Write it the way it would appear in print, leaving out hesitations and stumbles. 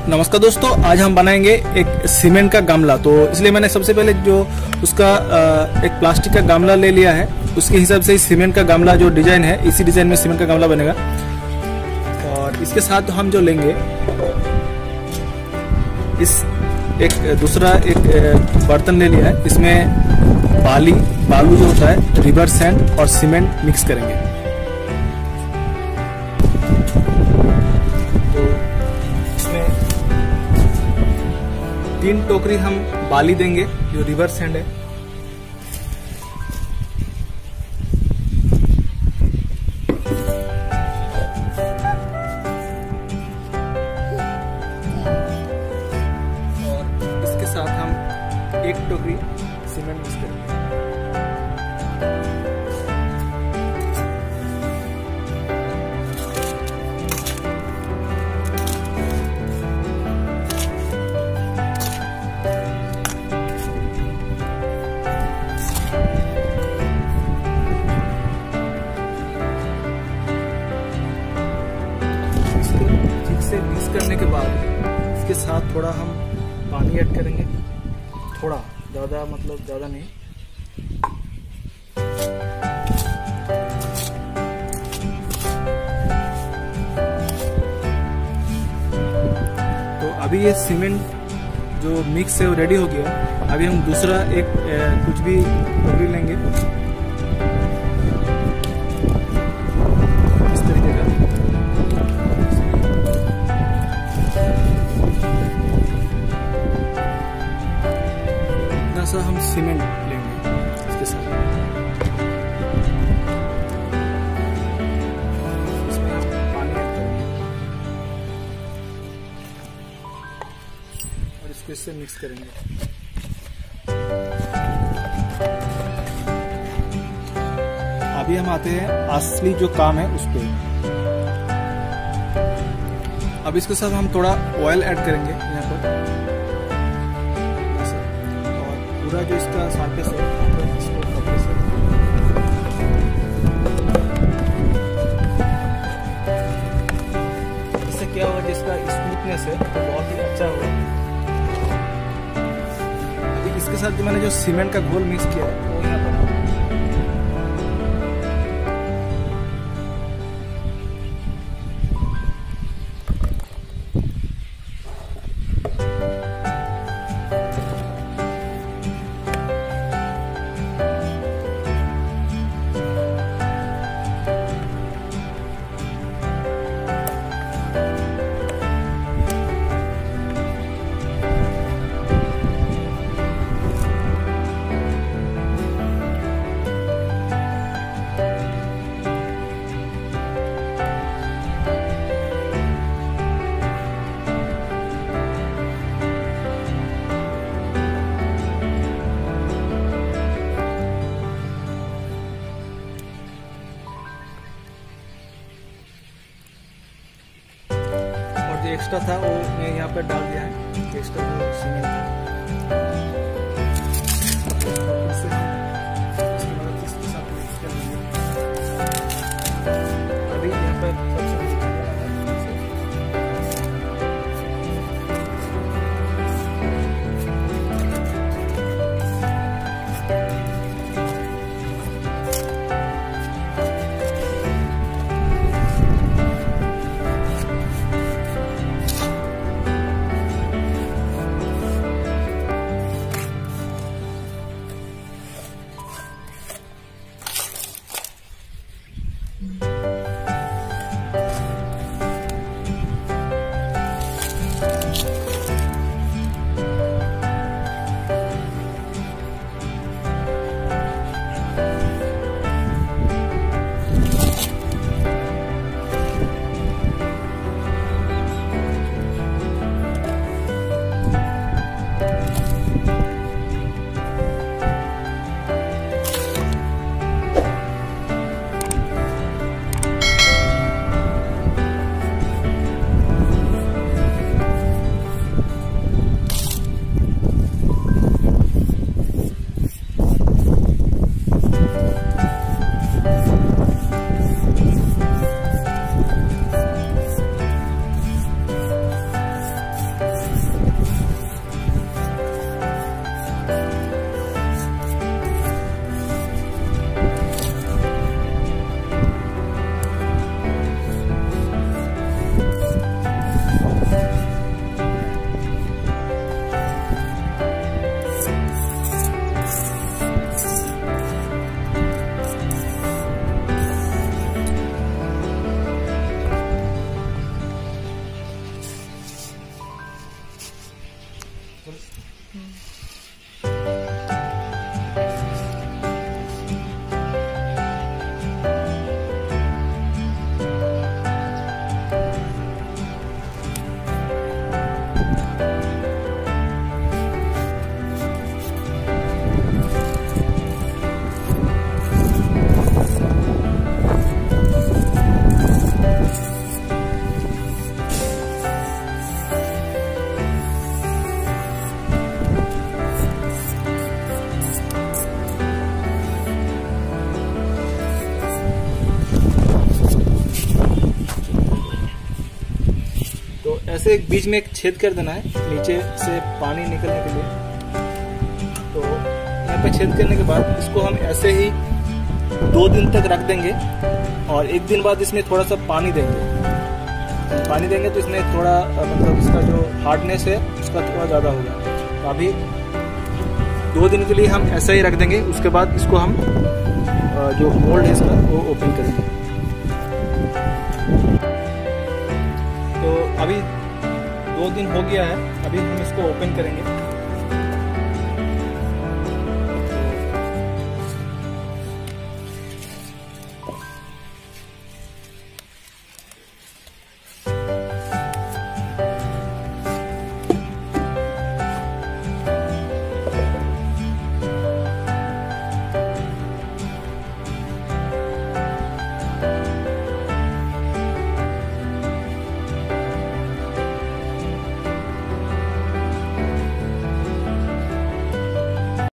नमस्कार दोस्तों, आज हम बनाएंगे एक सीमेंट का गमला। तो इसलिए मैंने सबसे पहले जो उसका एक प्लास्टिक का गमला ले लिया है, उसके हिसाब से सीमेंट का गमला जो डिजाइन है, इसी डिजाइन में सीमेंट का गमला बनेगा। और इसके साथ हम जो लेंगे इस एक दूसरा एक बर्तन ले लिया है, इसमें बालू जो होता है, रिवर सैंड और सीमेंट मिक्स करेंगे। तो इसमें 3 टोकरी हम बाली देंगे जो रिवर सैंड है। और इसके साथ हम 1 टोकरी सीमेंट मिक्स करेंगे। मिक्स करने के बाद इसके साथ थोड़ा हम पानी ऐड करेंगे, थोड़ा ज़्यादा, मतलब ज़्यादा नहीं। तो अभी ये सीमेंट जो मिक्स है वो रेडी हो गया। अभी हम दूसरा एक कुछ भी टोकरी लेंगे, इस तरीके का। हम सीमेंट लेंगे इसके साथ। इसमें हम पानी ऐड करेंगे और इसको इससे मिक्स करेंगे। अभी हम आते हैं असली जो काम है उस पे। अब इसके साथ हम थोड़ा ऑयल ऐड करेंगे यहाँ पर। पूरा जो इसका सरफेस है, इसको कपड़े से इससे क्या होगा, जिसका स्मूथनेस है तो बहुत ही अच्छा होगा। अभी इसके साथ जो मैंने जो सीमेंट का घोल मिक्स किया है वो यहाँ पर एक्स्ट्रा था वो मैं यहाँ पर डाल दिया है, एक्स्ट्रा जो सीमेंट था। अभी यहाँ पर तो ऐसे एक बीच में एक छेद कर देना है नीचे से पानी निकलने के लिए। तो यहाँ पे छेद करने के बाद इसको हम ऐसे ही 2 दिन तक रख देंगे और 1 दिन बाद इसमें थोड़ा सा पानी देंगे। पानी देंगे तो इसमें थोड़ा मतलब इसका जो हार्डनेस है उसका थोड़ा ज़्यादा होगा। तो अभी 2 दिन के लिए हम ऐसा ही रख देंगे, उसके बाद इसको हम जो मोल्ड है इसका वो ओपन करेंगे। तो अभी 2 दिन हो गया है, अभी हम इसको ओपन करेंगे।